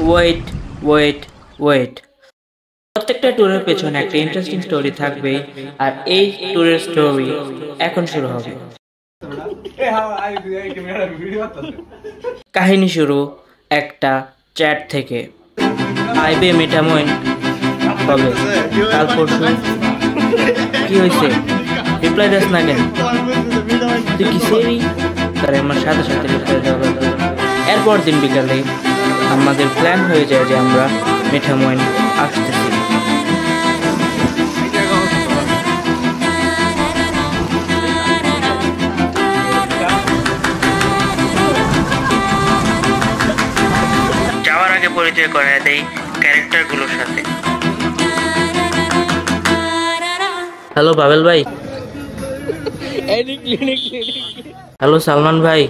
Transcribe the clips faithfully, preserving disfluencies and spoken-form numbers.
Wait wait wait প্রত্যেকটা ট্যুরের পেছনে একটা ইন্টারেস্টিং স্টোরি থাকবে, আর এই ট্যুরের স্টোরি এখন শুরু হবে। কাহিনী শুরু একটা চ্যাট থেকে। আইবে মেটামইন কবে? কাল পরশু। কি হয়েছে? রিপ্লাই দিস না কেন? তুই কি সেরি? তার আমার সাথে সাথে রিপ্লাই দেওয়া লাগবে। এরপর দিন বিকালে আমাদের প্ল্যান হয়ে যায় যে আমরা মেটামইন আসতেছি। যাওয়ার আগে পরিচয় করায় দেই ক্যারেক্টারগুলোর সাথে। হ্যালো বাবেল ভাই। হ্যালো সালমান ভাই।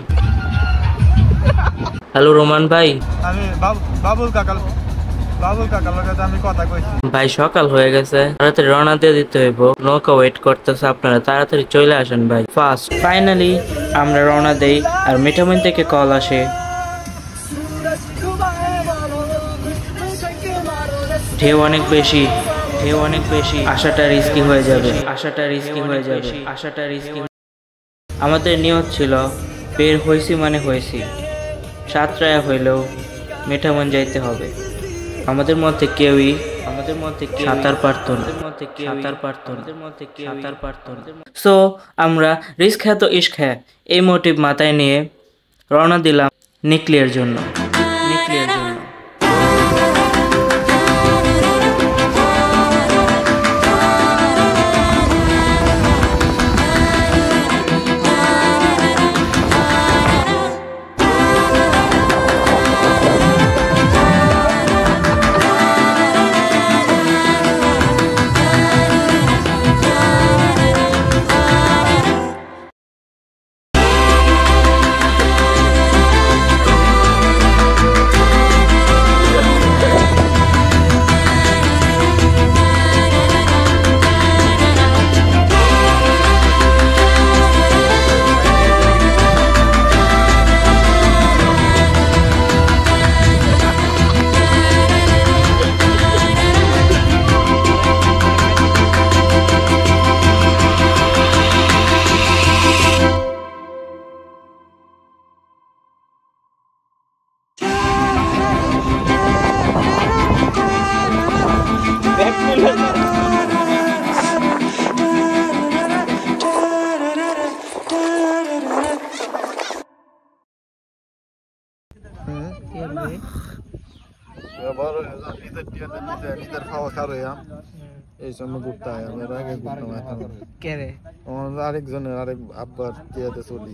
হ্যালো রোমান ভাই। আমি বাবুল কাকা বাবুল কাকার লগে আমি কথা কইছি। ভাই সকাল হয়ে গেছে, তাড়াতাড়ি রওনা দিয়ে দিতে হইব। নৌকা ওয়েট করতেছে, আপনারা তাড়াতাড়ি চলে আসেন ভাই ফাস্ট। ফাইনালি আমরা রওনা দেই, আর মেটামইন থেকে কল আসে ঢেউ অনেক বেশি, ঢেউ অনেক বেশি, আশাটা রিস্কি হয়ে যাবে, আশাটা রিস্কি হয়ে যাবে, আশাটা রিস্কি। আমাদের নিয়ত ছিল বের হইছি মানে হয়েছি, সাতটায় হইলেও মেটামইন যাইতে হবে। আমাদের মধ্যে কেউই আমাদের মধ্যে সাঁতার পারতো না, সাঁতার পারতো না, সাঁতার পারতো না। সো আমরা রিস্ক হ্যাঁ তো ইস্ক হ্যাঁ এই মোটিভ মাথায় নিয়ে রওনা দিলাম নিকলিয়ার জন্য, নিকলিয়ার জন্য। নিজের খাওয়া খারোয়া এই সময় ঘুরতে হয়। আমি আগে ঘুরতাম, এখন আরেকজনের আরেক আব্বার টিয়াতে চলি।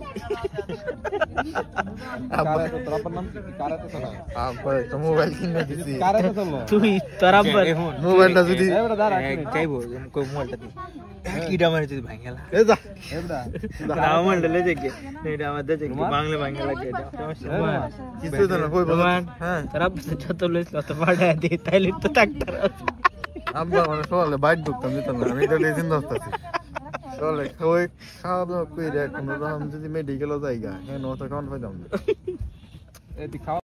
আব্বার একটা মোবাইল কিনে দিছি। তুই তোর আব্বার মোবাইলটা যদি চাইবো মোবাইলটা দি কিডা মারি যদি ভাঙে গেল এ যা না মোবাইলটা লে দেখে এটা আমাদের দেখে বাংলা ভাঙে লাগে। এটা কিছু তো না কই বল। হ্যাঁ তোর আব্বা যত লইছ তত পাড়া দি তাইলে তো ডাক্তার আব্বা মানে সকালে বাইট ঢুকতাম দিতাম না, আমি তো লেজিন দস্তাছি সকালে খাওয়াই খাওয়া দাওয়া করে কোনো রকম যদি মেডিকেলও যাই গা হ্যাঁ নটা কাউন্ট পাইতাম না।